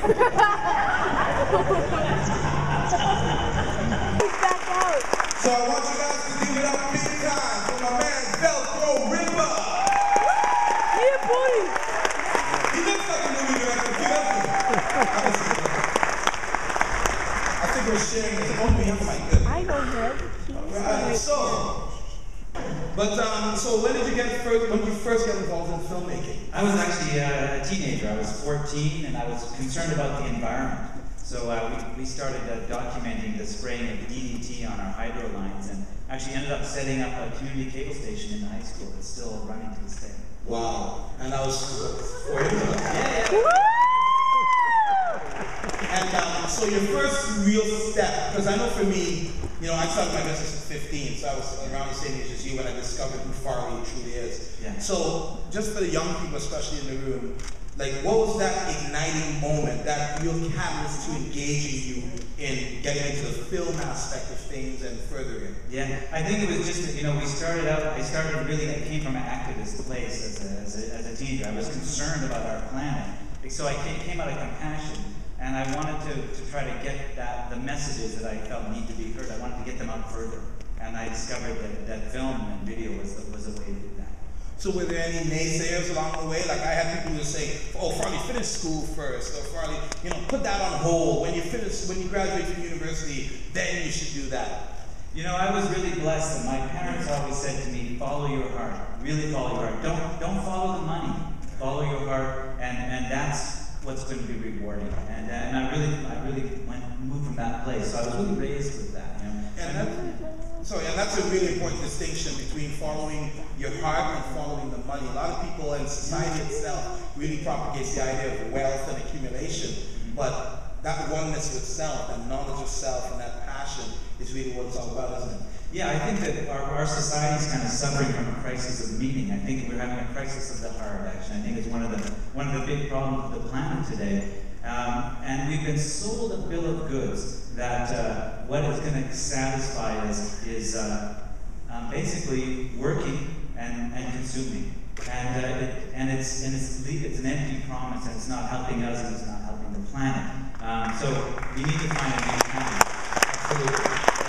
So I want you guys to give it up big time for my man Velcrow Ripper. Yeah, boy. He looks like a movie director, doesn't he? I think we're sharing this. Only I'm like good. I don't have Right, so when did you first get involved in filmmaking? I was actually a teenager. I was 14 and I was concerned about the environment. So we started documenting the spraying of DDT on our hydro lines and actually ended up setting up a community cable station in the high school that's still running to this day. Wow. And that was 4 years ago. Yeah. And so your first real step, because I know for me, you know, I started my business at 15, so I was around the same age as you when I discovered who Farley truly is. Yeah. So just for the young people, especially in the room, like what was that igniting moment, that real catalyst to engaging you in getting into the film aspect of things and furthering? Yeah, I think it was just, you know, I came from an activist place as a teenager. I was concerned about our planet. So I came out of compassion. And I wanted to try to get the messages that I felt need to be heard. I wanted to get them out further. And I discovered that film and video was a way to do that. So were there any naysayers along the way? Like I had people who say, oh, Farley, finish school first. Or Farley, you know, put that on hold. When you graduate from university, then you should do that. You know, I was really blessed. And my parents always said to me, follow your heart. Really follow your heart. Don't follow the money. Follow your heart. And that's what's going to be rewarding, and I really moved from that place. So I was really raised with that, you know. And that's a really important distinction between following your heart and following the money. A lot of people and society itself really propagates the idea of wealth and accumulation, but that oneness with self, that knowledge of self, and that passion is really what it's all about, isn't it? Yeah, I think that our society is kind of suffering from a crisis of meaning. I think we're having a crisis of the heart, actually. I think it's one of the big problems of the planet today. And we've been sold a bill of goods that what is going to satisfy us is basically working and consuming. And it's an empty promise, and it's not helping us, and it's not helping the planet. So we need to find a new path. Absolutely.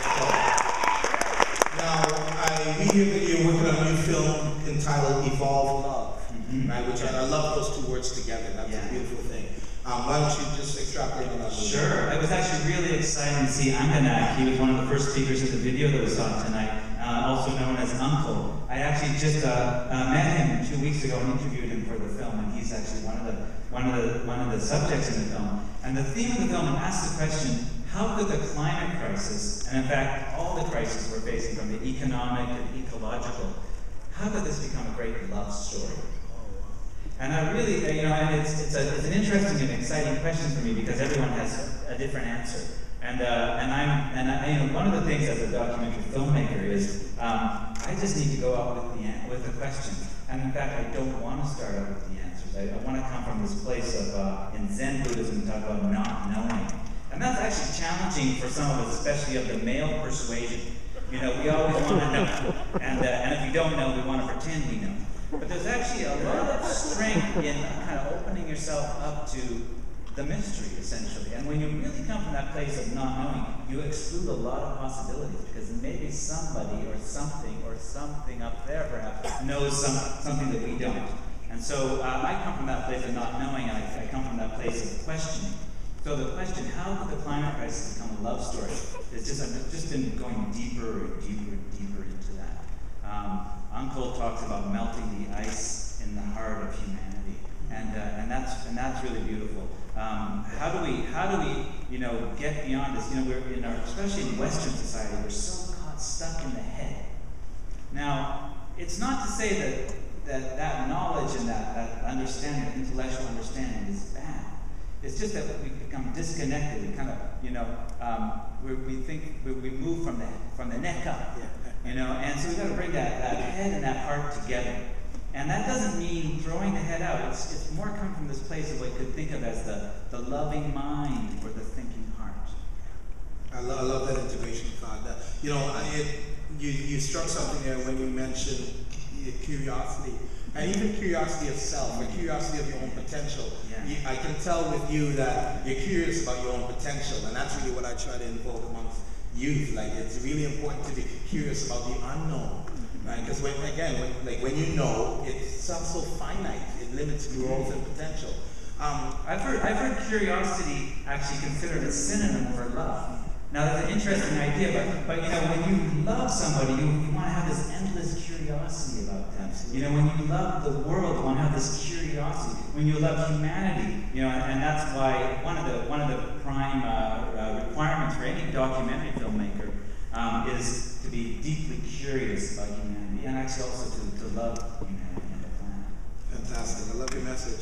We hear that you're working on a new film entitled Evolve Love, right? Which I love those two words together. That's a beautiful thing. Why don't you just extrapolate on that? Sure. It was actually really exciting to see Anganak. He was one of the first speakers of the video that we saw tonight, also known as Uncle. I actually just met him 2 weeks ago and interviewed him for the film, and he's actually one of the subjects in the film. And the theme of the film asks the question, how could the climate crisis, and in fact all the crises we're facing, from the economic and ecological, how could this become a great love story? And I really, you know, and it's an interesting and exciting question for me because everyone has a different answer. And you know, one of the things as a documentary filmmaker is I just need to go out with the question. And in fact, I don't want to start out with the answers. I want to come from this place of in Zen Buddhism, we talk about not knowing. And that's actually challenging for some of us, especially of the male persuasion. You know, we always want to know, and if we don't know, we want to pretend we know. But there's actually a lot of strength in kind of opening yourself up to the mystery, essentially. And when you really come from that place of not knowing, you exclude a lot of possibilities, because maybe somebody or something up there perhaps knows something that we don't. And so I come from that place of not knowing, and I come from that place of questioning. So the question, how could the climate crisis become a love story? It's just, I've just been going deeper and deeper and deeper into that. Uncle talks about melting the ice in the heart of humanity, and that's really beautiful. How do we, you know, get beyond this? You know, we're in especially in Western society, we're so stuck in the head. Now, it's not to say that knowledge and that understanding, intellectual understanding, is bad. It's just that we become disconnected. We kind of, you know, we move from the neck up, you know, and so we got to bring that head and that heart together. And that doesn't mean throwing the head out. It's more come from this place of what you could think of as the loving mind or the thinking heart. I love that integration thought. That, you know, you struck something there when you mentioned curiosity. And even curiosity of self, or curiosity of your own potential. Yeah. I can tell with you that you're curious about your own potential, and that's really what I try to invoke amongst youth. Like, it's really important to be curious about the unknown, right? Because when you know, it sounds so finite. It limits growth and potential. I've heard curiosity actually considered a synonym for love. Now that's an interesting idea, but you know, when you love somebody, you want to have this endless curiosity about them. You know, when you love the world, you want to have this curiosity. When you love humanity, you know, and that's why one of the prime requirements for any documentary filmmaker is to be deeply curious about humanity, and actually also to love humanity and the planet. Fantastic! I love your message.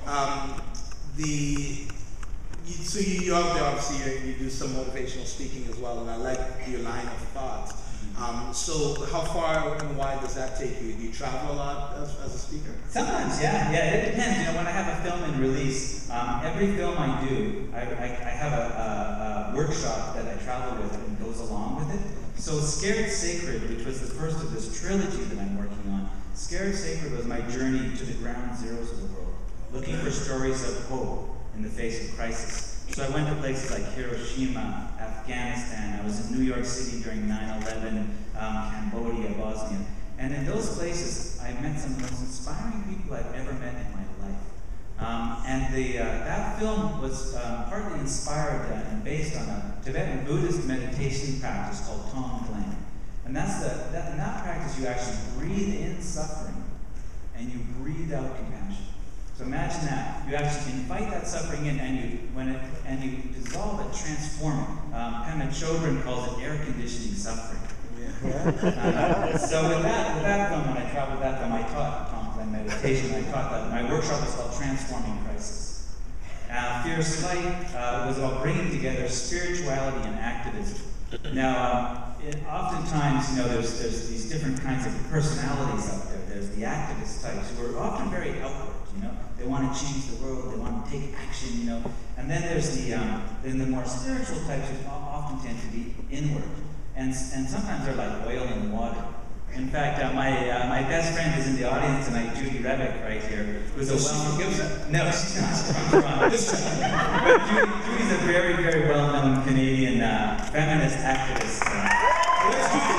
So you out there, obviously, you do some motivational speaking as well, and I like your line of thought. So how far and wide does that take you? Do you travel a lot as a speaker? Sometimes, yeah, it depends. You know, when I have a film in release, every film I do, I have a workshop that I travel with and goes along with it. So Scared Sacred, which was the first of this trilogy that I'm working on, Scared Sacred was my journey to the ground zeros of the world, looking for stories of hope in the face of crisis. So I went to places like Hiroshima, Afghanistan. I was in New York City during 9/11, Cambodia, Bosnia. And in those places, I met some of the most inspiring people I've ever met in my life. That film was partly inspired and based on a Tibetan Buddhist meditation practice called Tonglen. And in that practice, you actually breathe in suffering and you breathe out compassion. So imagine that. You actually invite that suffering in and you dissolve it, transform it. Pema Chodron calls it air conditioning suffering. Yeah. So with that film, when I traveled that film, I taught Tonglen meditation. I taught that. My workshop was called Transforming Crisis. Fierce Light was about bringing together spirituality and activism. Now, oftentimes, you know, there's these different kinds of personalities out there. There's the activist types who are often very outward. You know, they want to change the world. They want to take action. You know, and then there's the more spiritual types who often tend to be inward, and sometimes they're like oil and water. In fact, my best friend is in the audience tonight, Judy Rebick, right here, who's a well-known. No, she's not. She's from Toronto. But Judy's a very, very well-known Canadian feminist activist. Where's Judy?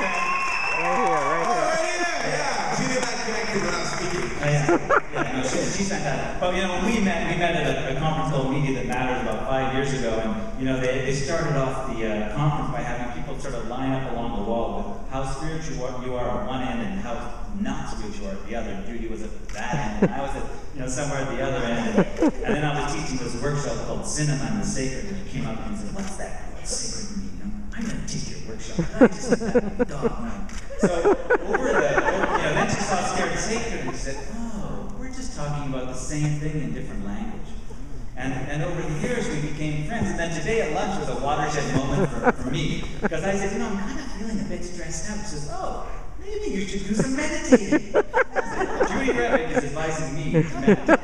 Right here. Yeah. Judy and I connected when I was speaking. No, she's fantastic. But you know, when we met at a conference called Media That Matters about 5 years ago, and you know, they started off the conference by having people sort of line up along the wall with how spiritual you are at one end and how not spiritual you are at the other. Judy was at that end, and I was at somewhere at the other end. And then I was teaching this workshop called Cinema and the Sacred, and he came up and said, "What's that? What's sacred mean? I'm going to take your workshop." I just said that, dog, no. So then she saw Scared Sacred and she said, "Oh, we're just talking about the same thing in different language." And over the years, we became friends. And then today at lunch was a watershed moment for me. Because I said, I'm kind of feeling a bit stressed out. She says, "Oh, maybe you should do some meditating." Judy Rebick is advising me to meditate.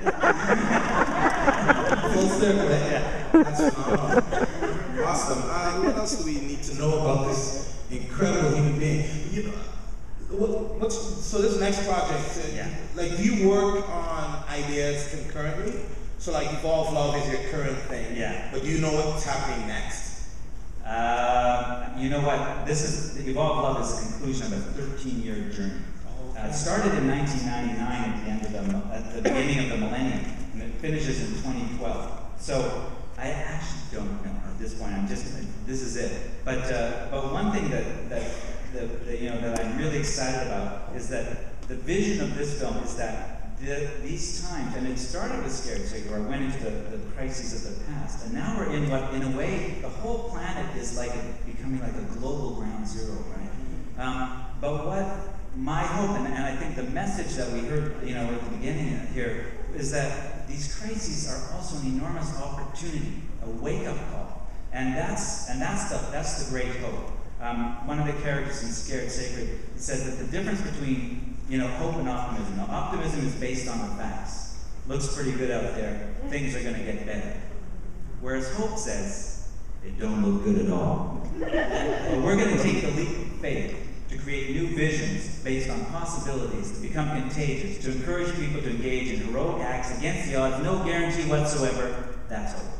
Full circle, yeah. That's phenomenal. Awesome. What else do we need to know about this incredible human being? You know, so this next project, like, do you work on ideas concurrently? So like Evolve Love is your current thing, but do you know what's happening next? You know what? Evolve Love is the conclusion of a 13-year journey. It started in 1999 at the beginning of the millennium, and it finishes in 2012. So I actually don't know at this point. This is it. But one thing that I'm really excited about is that the vision of this film is that these times, and it started with Scared Sacred, where I went into the crises of the past, and now we're in what, in a way, the whole planet is like becoming like a global ground zero, right? But what my hope, and I think the message that we heard, you know, at the beginning here, is that these crises are also an enormous opportunity, a wake-up call, and that's the great hope. One of the characters in Scared Sacred says that the difference between hope and optimism. Now, optimism is based on the facts. Looks pretty good out there. Things are going to get better. Whereas hope says, it don't look good at all. But we're going to take the leap of faith to create new visions based on possibilities, to become contagious, to encourage people to engage in heroic acts against the odds, no guarantee whatsoever. That's hope.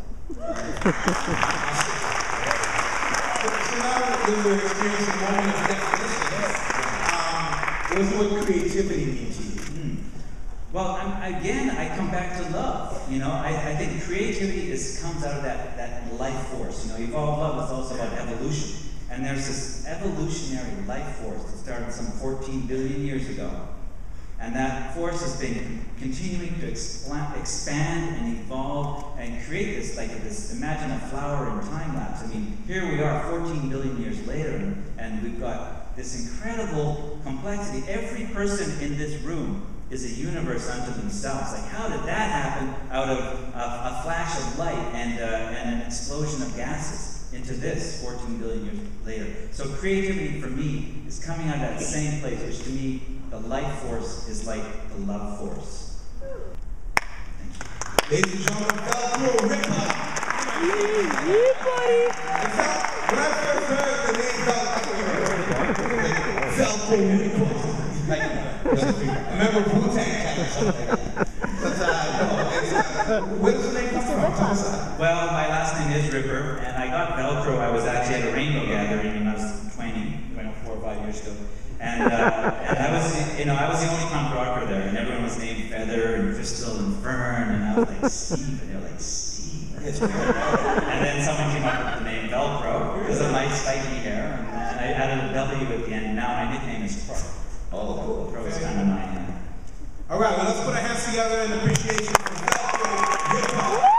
So now that we're experiencing a moment of definitions, what does the word creativity mean to you? Well, again, I come back to love. You know, I think creativity comes out of that life force. You know, evolved love is also about evolution. And there's this evolutionary life force that started some 14 billion years ago. And that force has been continuing to expand and evolve and create this, imagine a flower in time lapse. I mean, here we are 14 billion years later, and we've got this incredible complexity. Every person in this room is a universe unto themselves. Like, how did that happen out of a flash of light and an explosion of gases into this 14 billion years later? So creativity for me is coming out of that same place, which to me, the life force is like the love force. Thank you. Ladies and gentlemen, Velcrow, rip up! Yeah, buddy. In fact, when I first heard the name Velcrow, rip up. I remember Wu-Tang or something. But where does the name come from? Well, my last name is Ripper, and I got Velcrow. I was actually at a rainbow gathering when I was 20, 4 or 5 years ago. And I was the only punk rocker there, and everyone was named Feather and Crystal and Fern, and I was like, Steve, and they were like, Steve. And then someone came up with the name Velcrow because of my spiky hair, and I added a W at the end, and now my nickname is Crow. Oh, Crow is kind of my all right, well, let's put our hands together in appreciation for Velcrow.